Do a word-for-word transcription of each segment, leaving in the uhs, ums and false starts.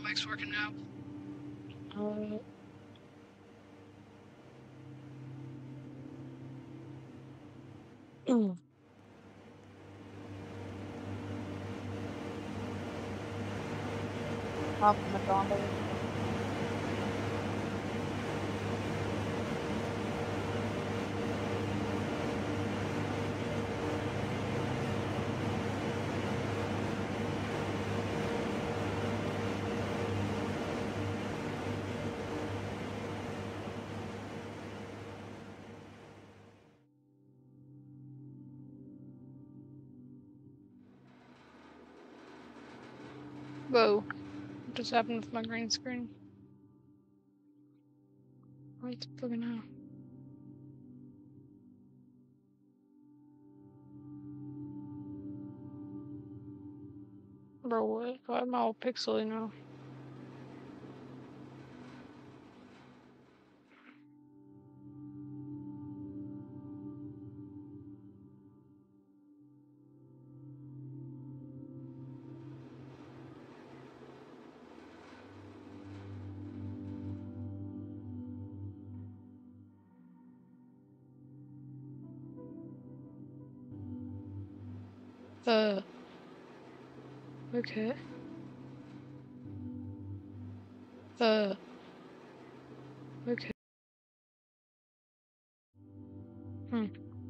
mic's working now. Uh, mm. Up in the gondola. Whoa. What just happened with my green screen? What's bugging now? Bro, what? Why am I all pixely now? Uh. Okay. Uh. Okay. Hmm.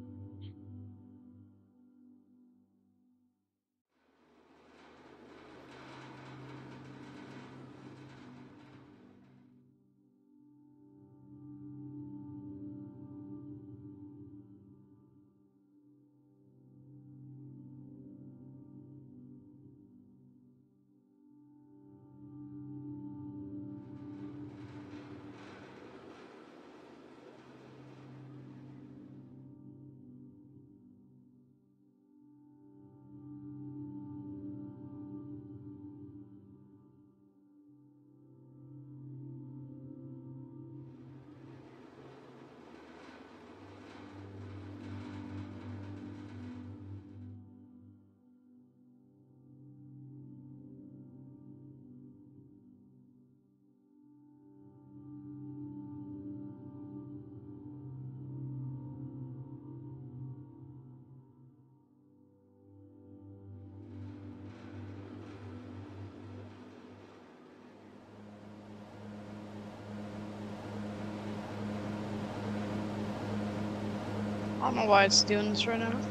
I don't know why it's doing this right now.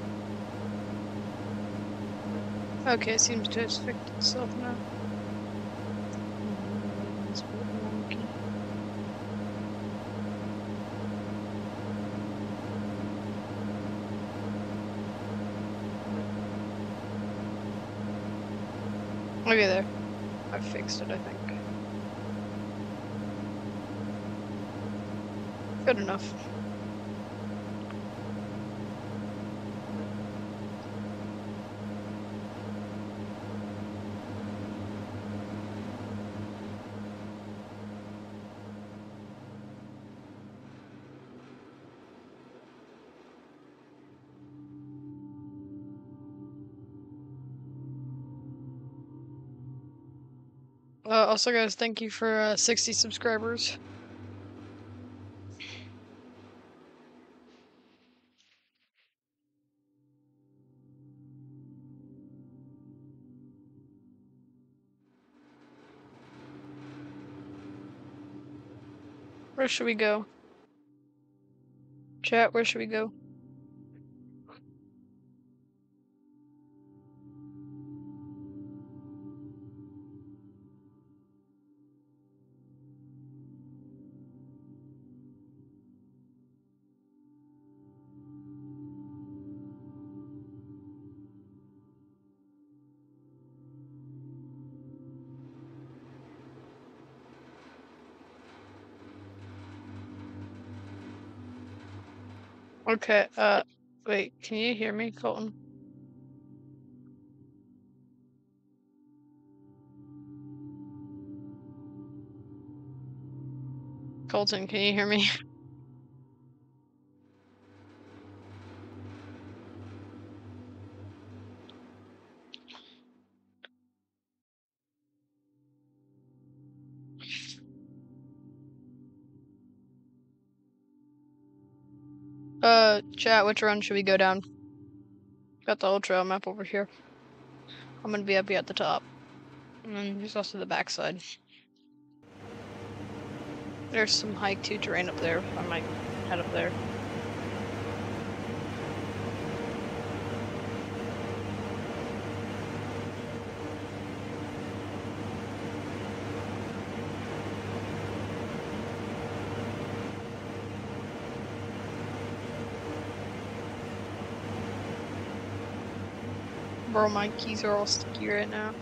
Okay, it seems to have fixed itself now. Okay, there. I fixed it, I think. Good enough. Uh, also, guys, thank you for uh, sixty subscribers. Where should we go? Chat, where should we go? Okay, uh, wait, can you hear me, Colton? Colton, can you hear me? Uh, chat, which run should we go down? Got the old trail map over here. I'm gonna be up here at the top. And then there's also the backside. There's some hike to terrain up there. I might head up there. Bro, my keys are all sticky right now.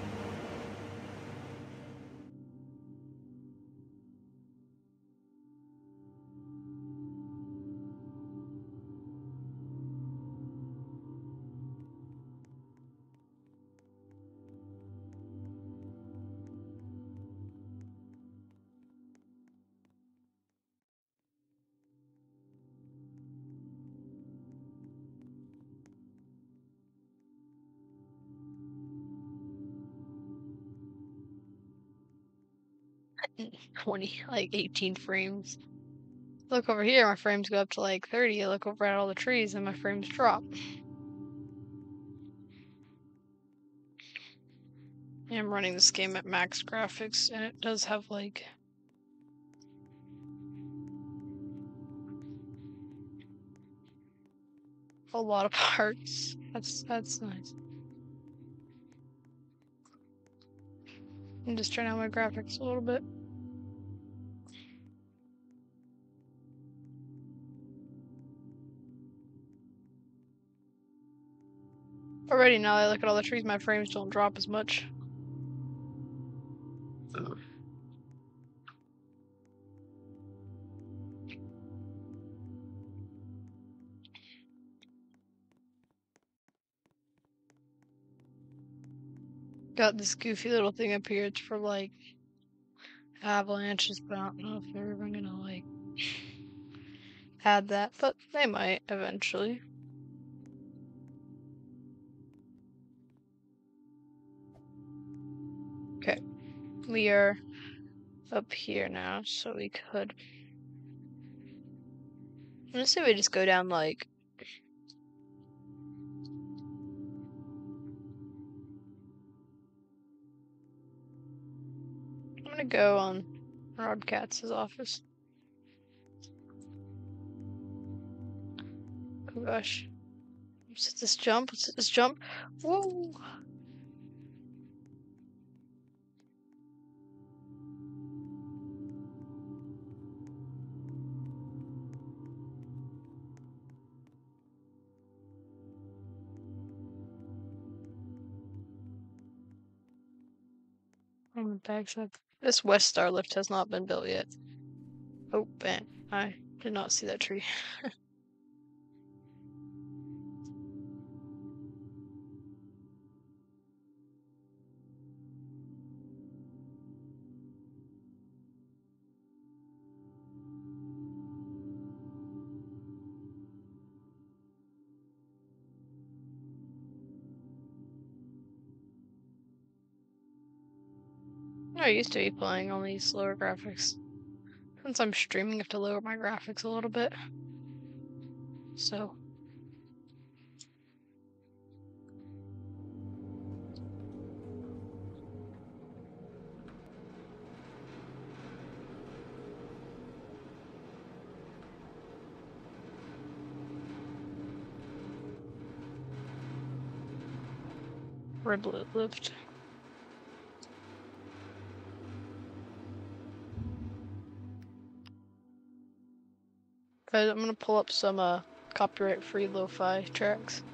twenty, like eighteen frames. Look over here, my frames go up to like thirty. I look over at all the trees and my frames drop. Yeah, I'm running this game at max graphics and it does have like a lot of parts. That's that's nice. I'm just trying out my graphics a little bit. Already now that I look at all the trees, my frames don't drop as much. Got this goofy little thing up here. It's for like avalanches, but I don't know if they're even gonna like add that, but they might eventually. Okay, we are up here now, so we could. Let's say we just go down like. I'm gonna go on Rod Katz's office. Oh gosh. Let's hit this jump. Let's hit this jump. Whoa! Oh, my bag's up. This West Star lift has not been built yet. Oh, man. I did not see that tree. I used to be playing on these slower graphics. Since I'm streaming, I have to lower my graphics a little bit. So. Riblet lift. Guys, I'm gonna pull up some uh, copyright-free lo-fi tracks.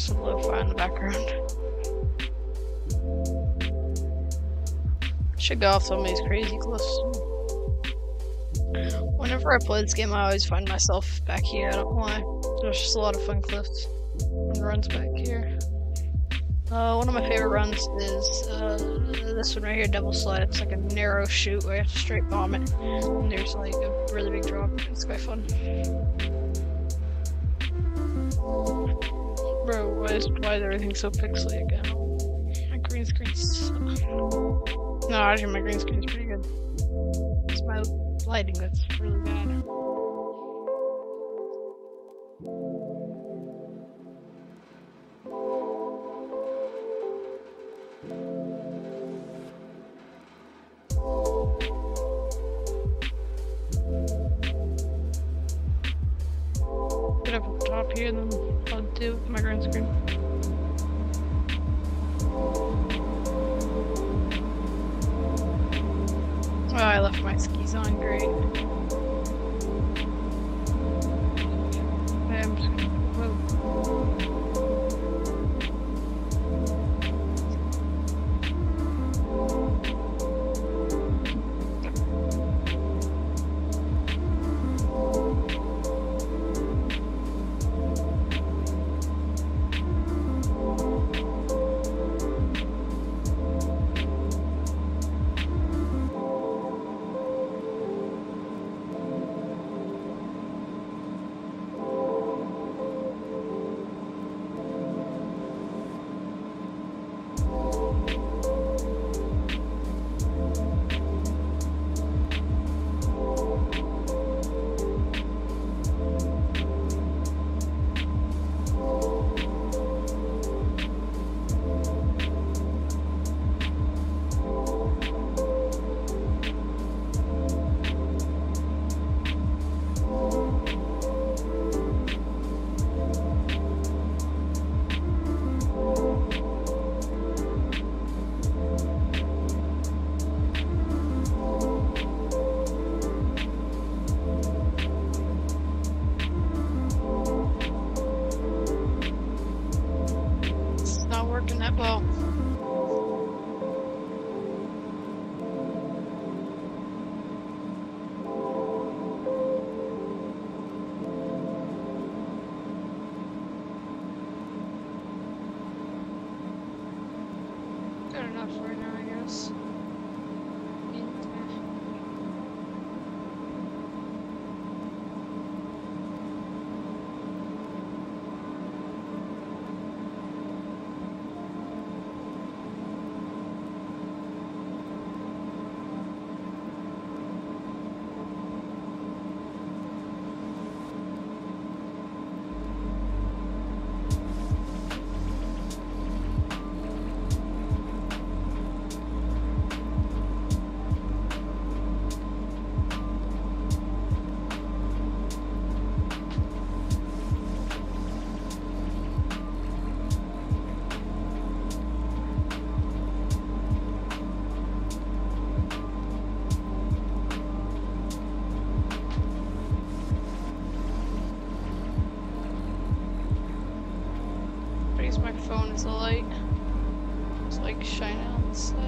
got some lo-fi in the background. Should go off some of these crazy cliffs. Whenever I play this game, I always find myself back here. I don't know why. There's just a lot of fun cliffs and runs back here. Uh, one of my favorite runs is uh, this one right here, Double Slide. It's like a narrow chute where you have to straight bomb it. And there's like a really big drop. It's quite fun. Bro, why is, why is everything so pixely again? My green screen's... No, actually my green screen's pretty good. It's my lighting that's really bad. Get up at the top here and then I'll do my green screen. Oh, I left my skis on, great. Okay, I'm just gonna, whoa. Working that well. Good enough right now, I guess. Use my phone as a light. It's like shining on the side.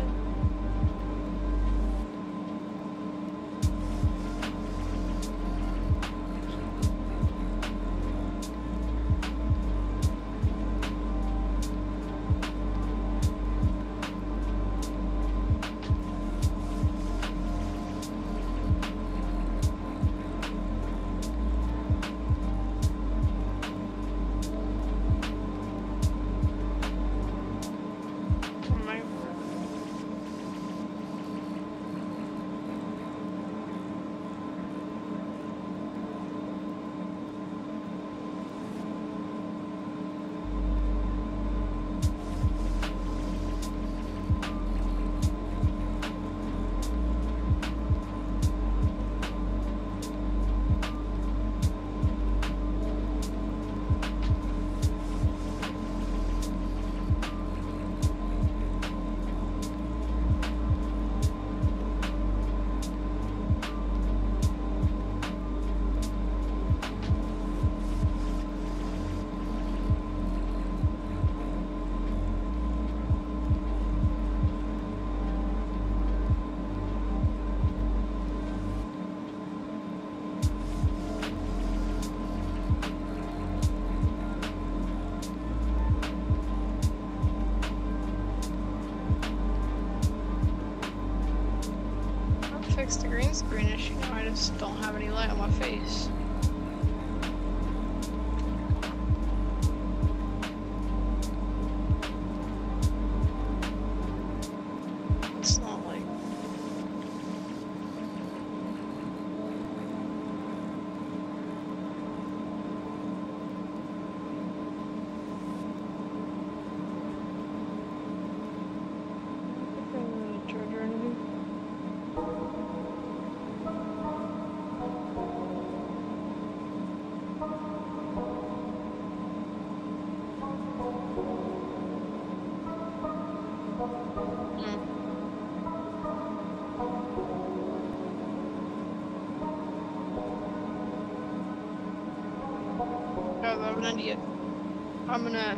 the green screen issue now, I just don't have any light on my face. It's not like... Charger or anything. Guys, I have an idea. I'm gonna.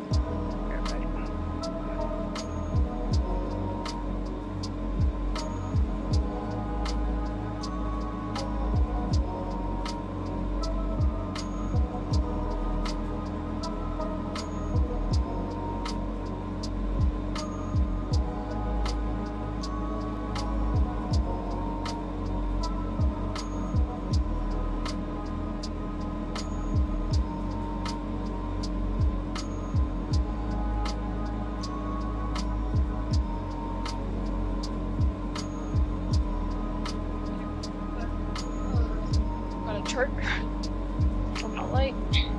I'm not light.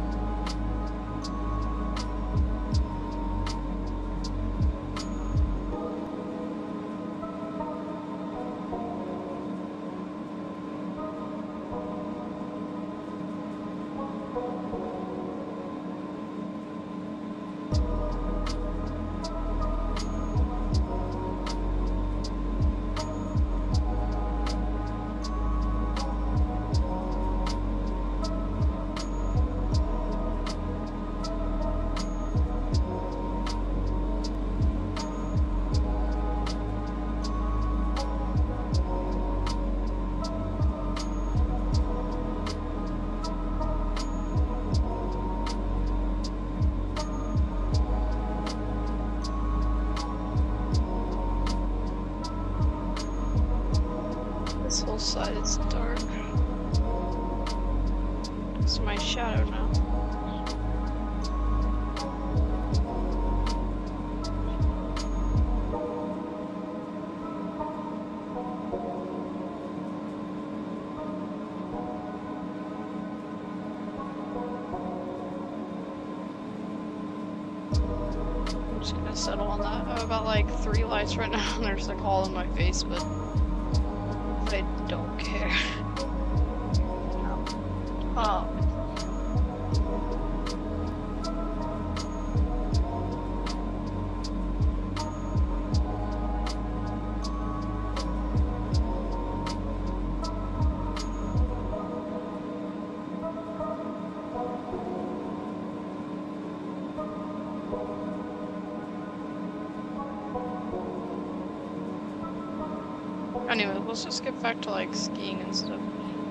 This whole side is dark. It's my shadow now. I'm just gonna settle on that. I've got like three lights right now and there's like all in my face, but I don't care. Oh. Anyway, let's just get back to like skiing and stuff.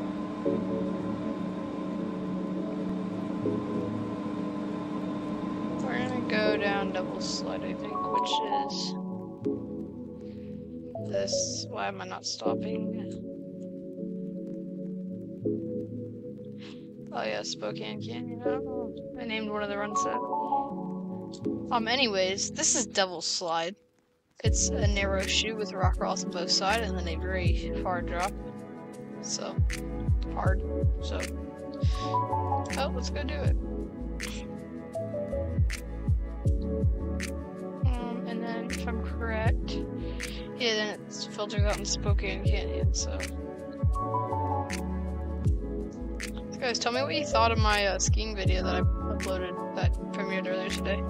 We're gonna go down double slide, I think, which is this. Why am I not stopping? Oh yeah, Spokane Canyon. I don't know. I named one of the runs that. Um. Anyways, this is double slide. It's a narrow chute with rock crawls on both sides and then a very far drop. So, hard. So, oh, let's go do it. Um, and then, if I'm correct, yeah, then it's filters out in Spokane Canyon, so. So guys, tell me what you thought of my uh, skiing video that I uploaded, that premiered earlier today.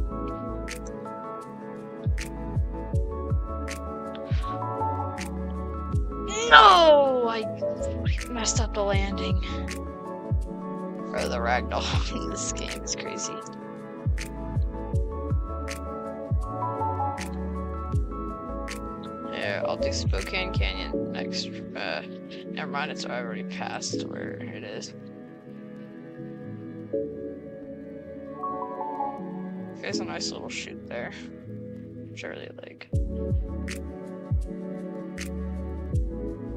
No! I messed up the landing. Bro, the ragdoll in this game is crazy. Yeah, I'll do Spokane Canyon next. Uh, never mind, it's already past where it is. There's a nice little chute there. I really like.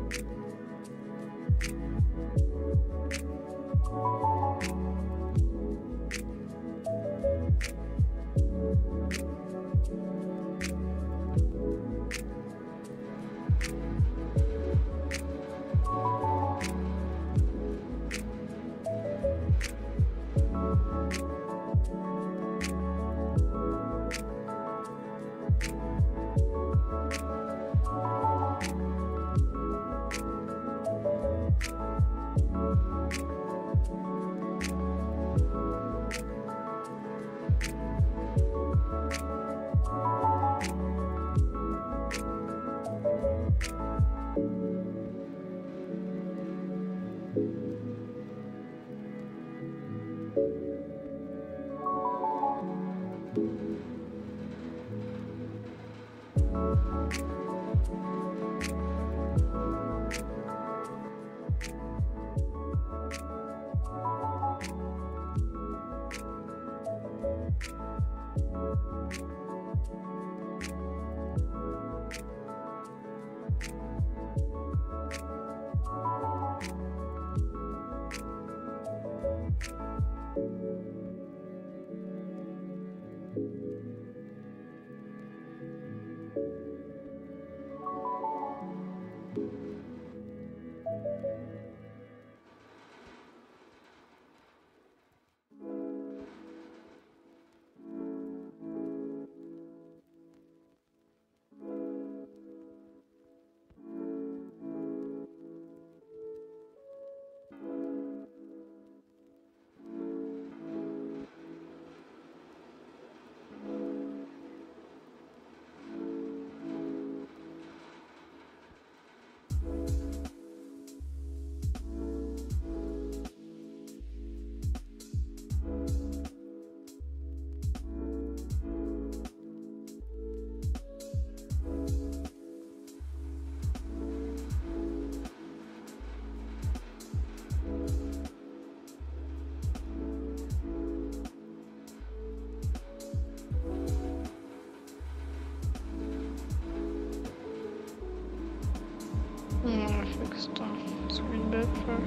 Hmm, I fixed the screen bit for.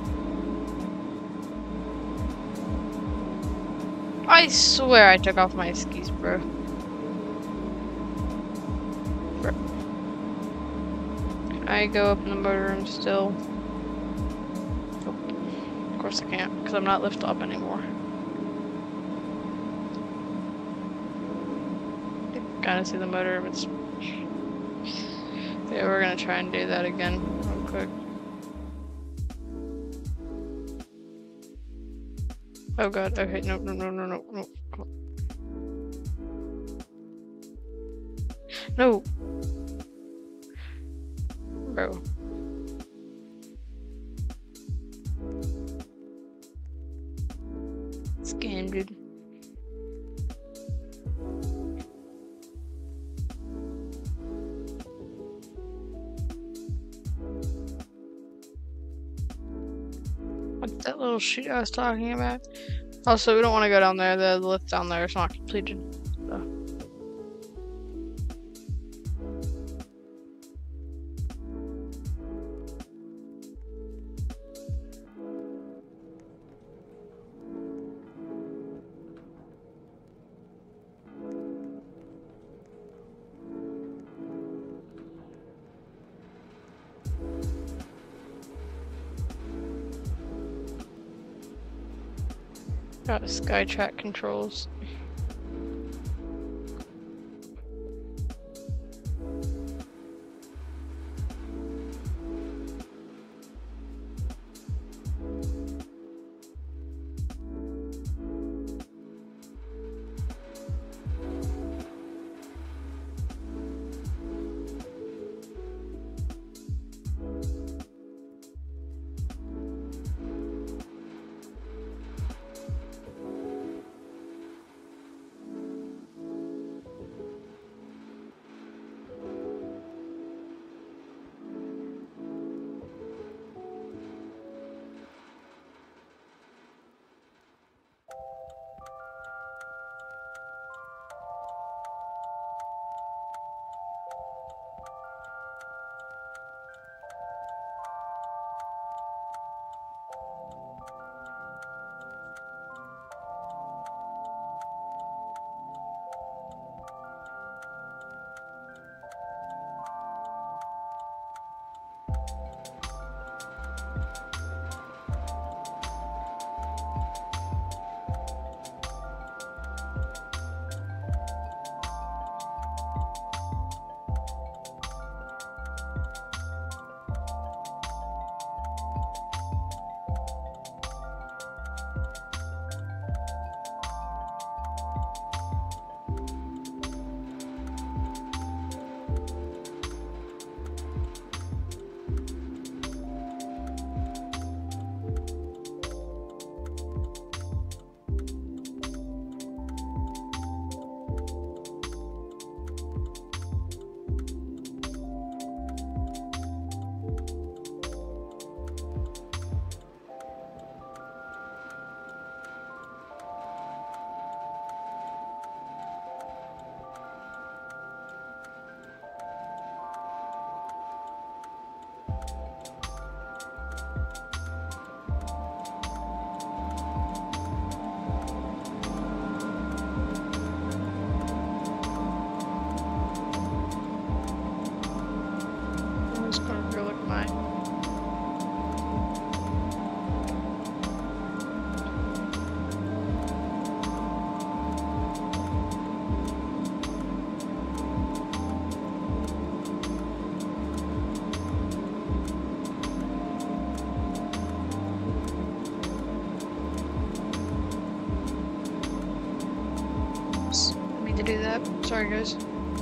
I swear I took off my skis, bro. Bro. I go up in the motor room still. Oh, of course I can't, because I'm not lift up anymore. Gotta see the motor room. It's. Yeah, we're gonna try and do that again real quick. Oh god, okay, no, no, no, no, no, no. No! Bro. Scan, dude. What's that little chute I was talking about? Also, we don't want to go down there. The lift down there is not completed. So. Got SkyTrack controls. Sorry, guys.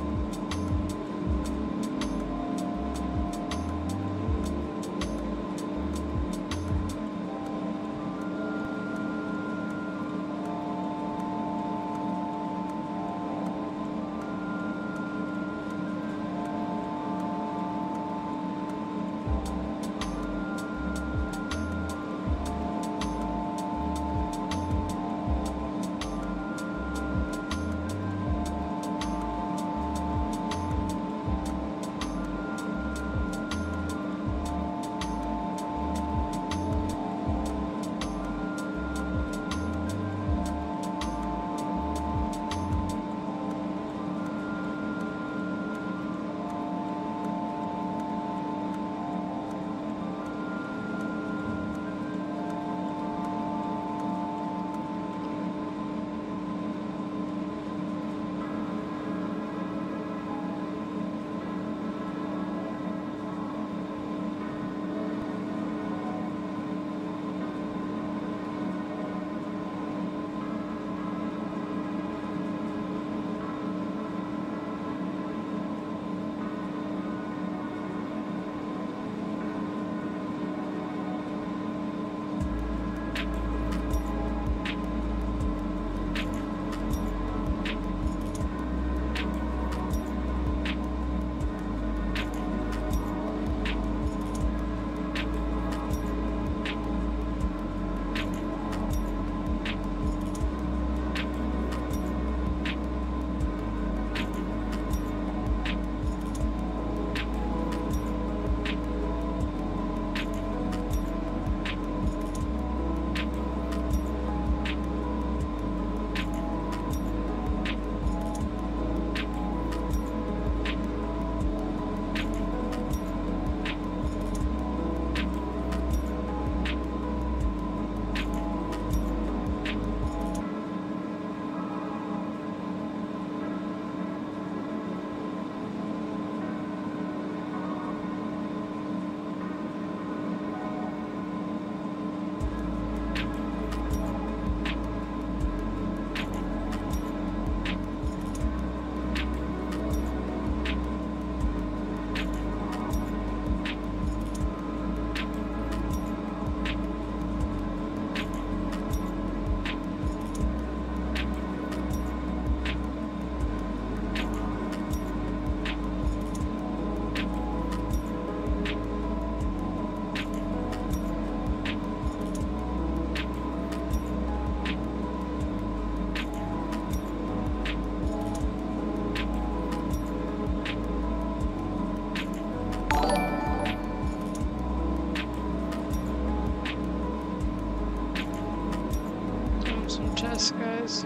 Chests, guys.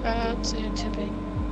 Uh, let's see, tipping.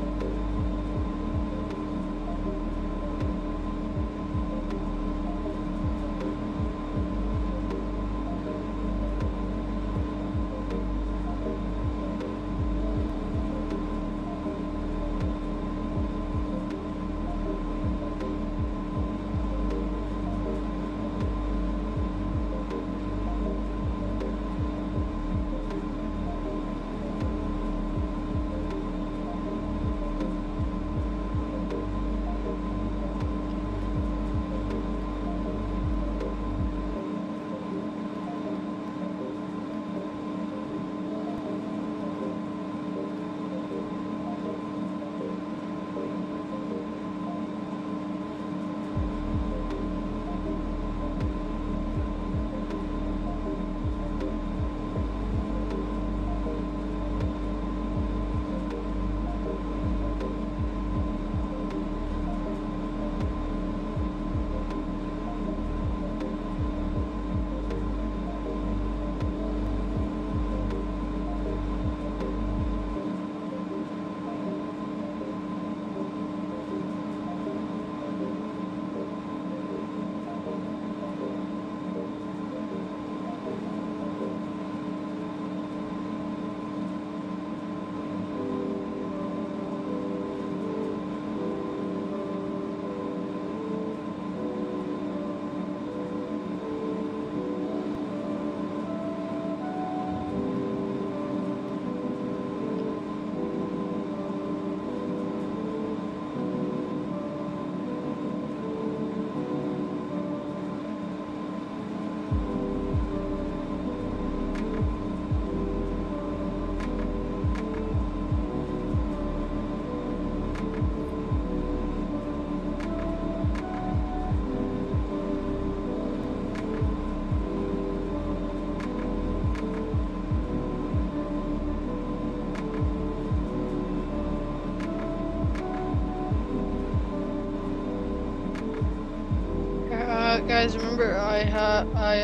Uh, guys, remember I ha I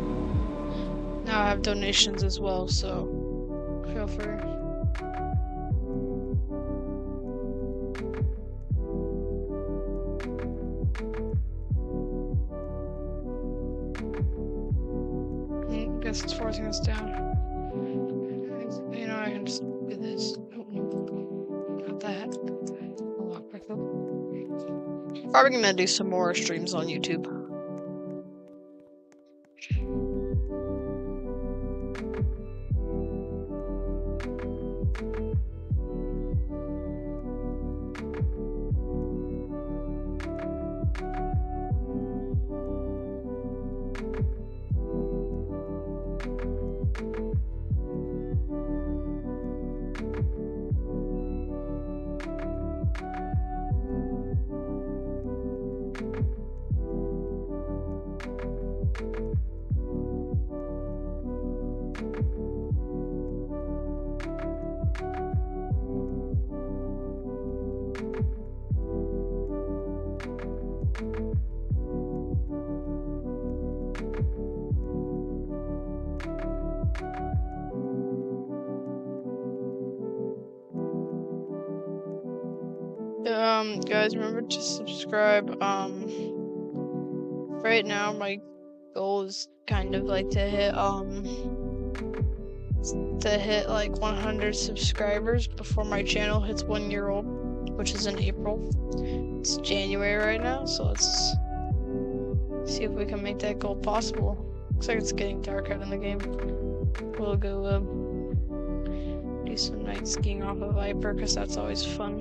um now have donations as well, so feel free. I guess it's forcing us down. You know, I can just do this. Oh, no. Not that. I'll walk back up. Probably gonna do some more streams on YouTube. Um, guys, remember to subscribe. Um, right now my goal is kind of like to hit um to hit like one hundred subscribers before my channel hits one year old, which is in April. It's January right now, so let's see if we can make that goal possible. Looks like it's getting dark out in the game. We'll go um, do some night skiing off of Viper, because that's always fun.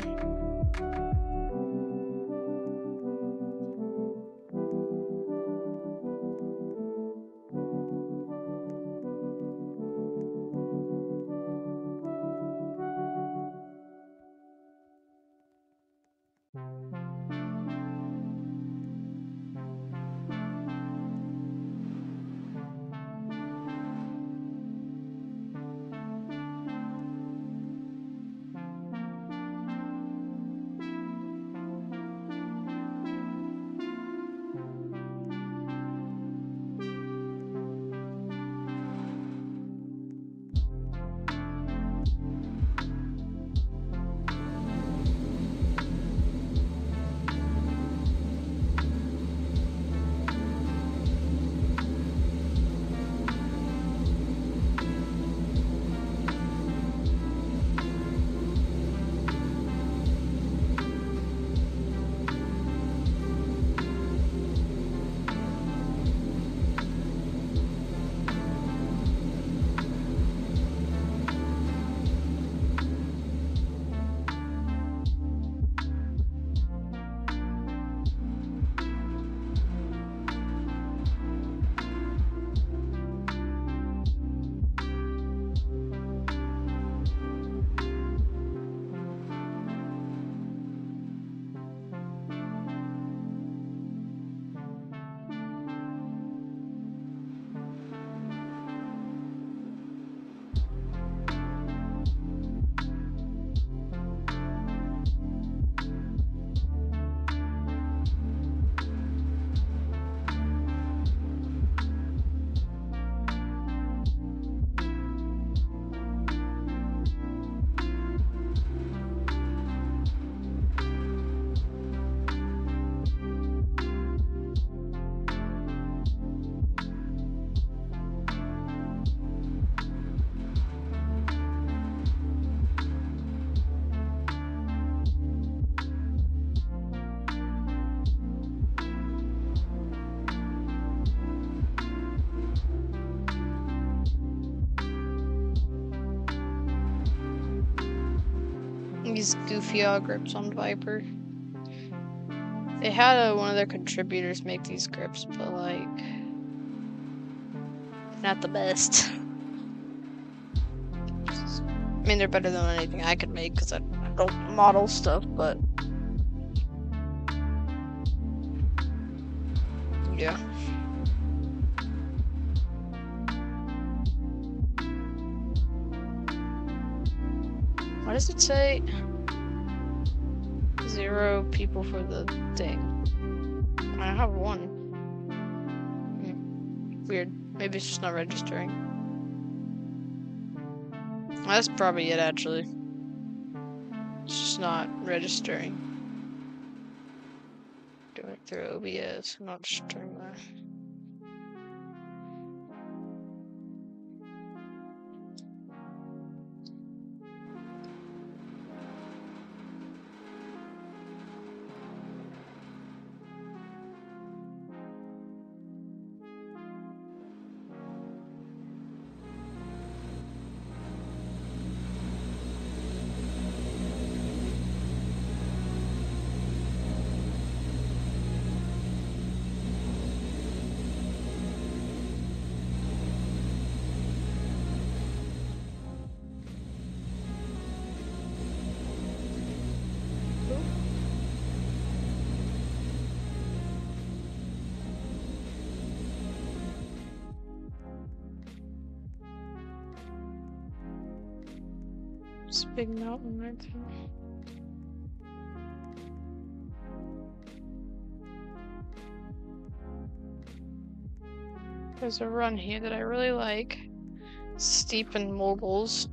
these goofy all grips on Viper. They had uh, one of their contributors make these grips, but like, not the best. I mean, they're better than anything I could make because I don't model stuff, but yeah. What does it say? Zero people for the thing. I have one. Hmm. Weird. Maybe it's just not registering. That's probably it, actually. It's just not registering. Doing it through O B S, not just doing that. It's a big mountain right there. There's a run here that I really like. Steep and moguls.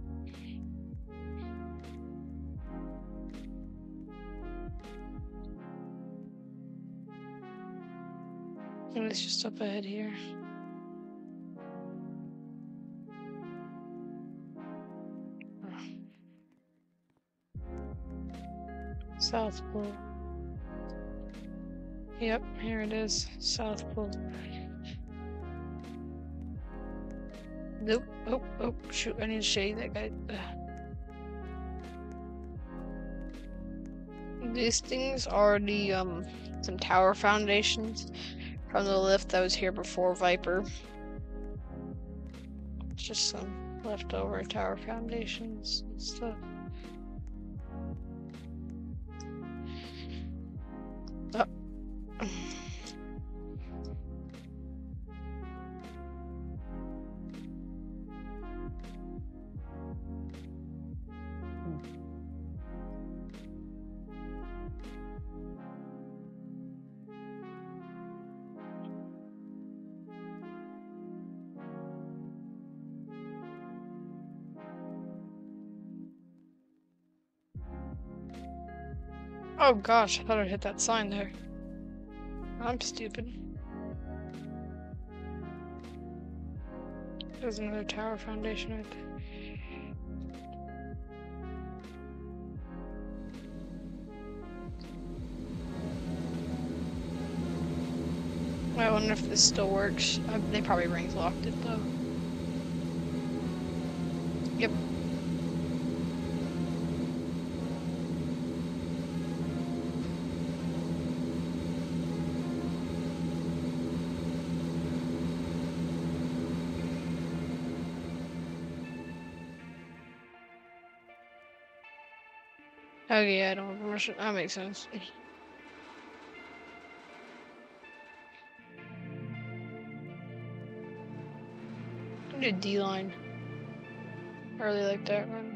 And it's just up ahead here. South Pole. Yep, here it is. South Pole. Nope. Oh, oh, shoot. I need to show you that guy. These things are the, um, some tower foundations from the lift that was here before Viper. It's just some leftover tower foundations and stuff. Oh. Oh gosh, I thought I'd hit that sign there. I'm stupid. There's another tower foundation right there. I wonder if this still works. Uh, they probably ring locked it though. Yep. Oh yeah, I don't have permission. That makes sense. I need a D-line. I really like that run.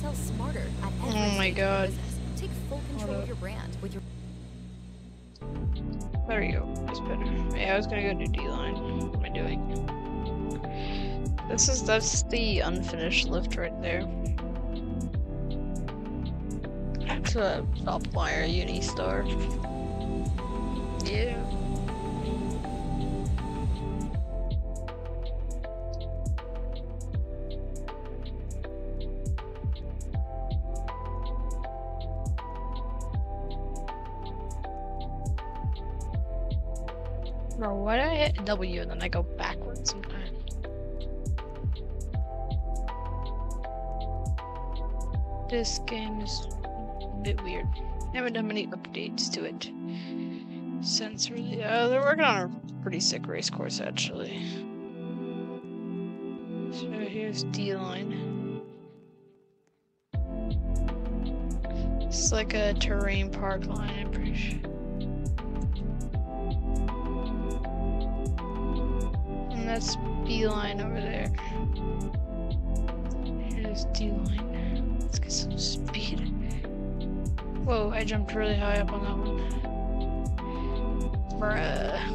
sell smarter at every Oh my stage of your God. business. Take full control Hold of up. your brand with your There we go. That's better. Yeah, I was gonna go do D-line. What am I doing? This is that's the unfinished lift right there. It's a Stoppmeyer Unistar. Yeah. Bro, why do I hit W and then I go backwards sometimes? This game is a bit weird. I haven't done many updates to it since really. Uh, they're working on a pretty sick race course actually. So here's D-line. It's like a terrain park line, I'm pretty sure. And that's B-line over there. Here's D-line. Let's get some speed. Whoa, I jumped really high up on that one. Bruh.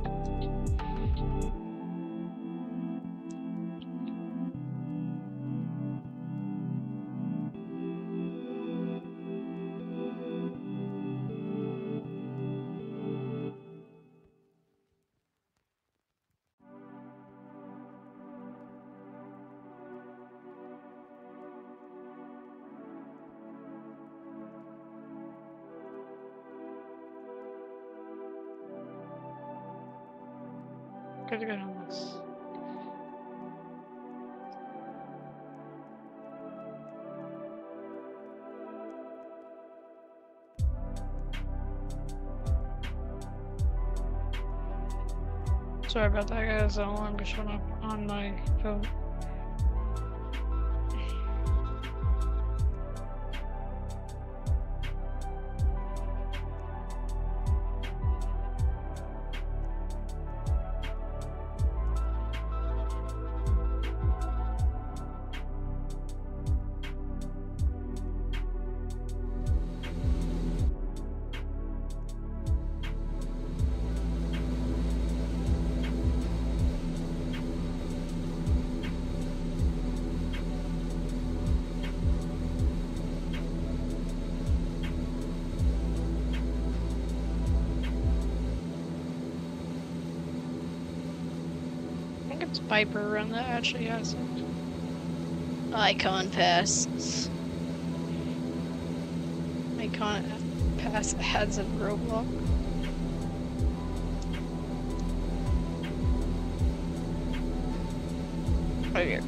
Gotta go on this. Sorry about that, guys. The alarm just went up on my phone. It's Piper Run that actually has it. Icon Pass. Icon Pass adds a roadblock. Right here.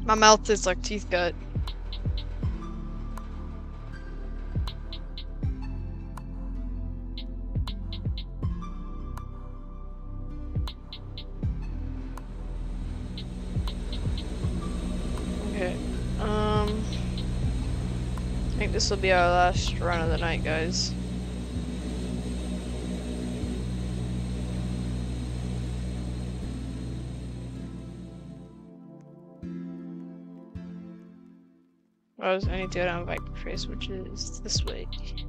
My mouth is like teeth gut. Okay. Um. I think this will be our last run of the night, guys. I was I need to go down Viper Face, which is this way.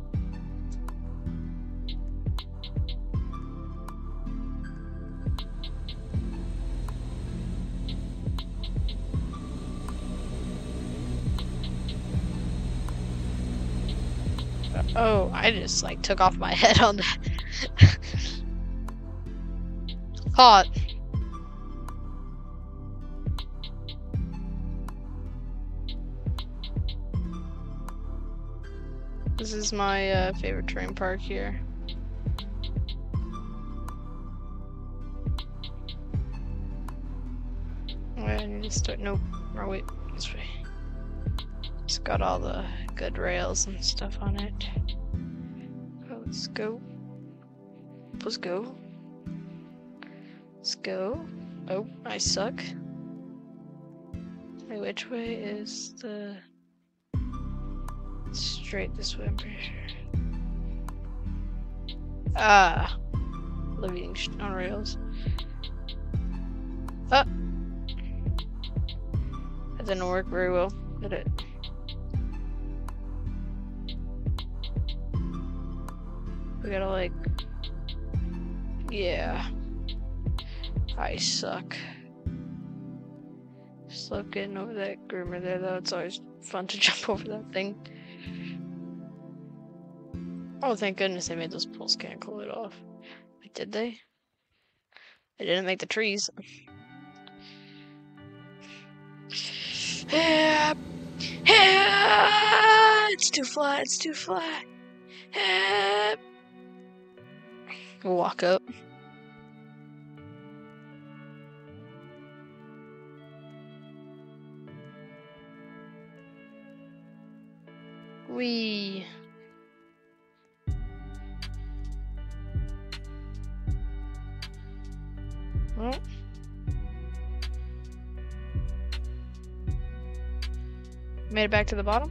Oh, I just like took off my head on that. Hot. This is my uh, favorite terrain park here. I need to start. Nope. Or wait, this way. It's got all the good rails and stuff on it. Oh, let's go. Let's go. Let's go. Oh, I suck. Wait, which way is the... Straight this way, I'm pretty sure. Ah! Living on rails. Ah! That didn't work very well, did it? We gotta like... Yeah. I suck. Just love getting over that groomer there though, it's always fun to jump over that thing. Oh, thank goodness they made those poles can't cool it off. Wait, did they? They didn't make the trees. Yeah. Yeah. It's too flat, it's too flat. Yeah. We'll walk up. Wee. Well. Made it back to the bottom.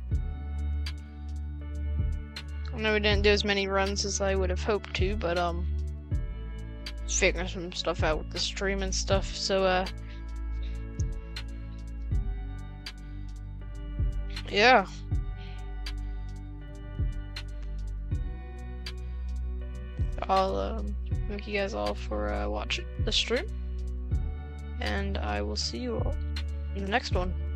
I know we didn't do as many runs as I would have hoped to, but um figuring some stuff out with the stream and stuff, so uh yeah. I'll um, thank you guys all for uh, watching the stream, and I will see you all in the next one.